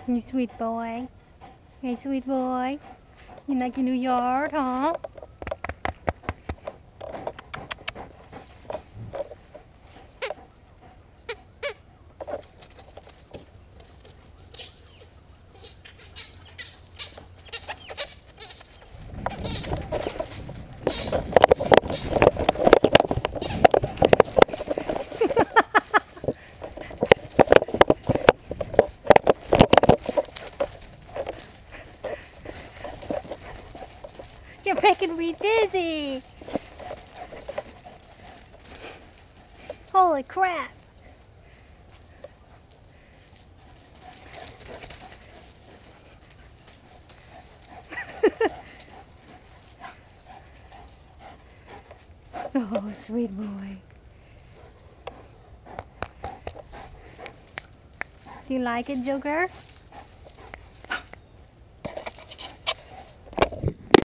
You sweet boy. Hey, sweet boy. You like your new yard, huh? You're making me dizzy. Holy crap. Oh, sweet boy. Do you like it, Joker?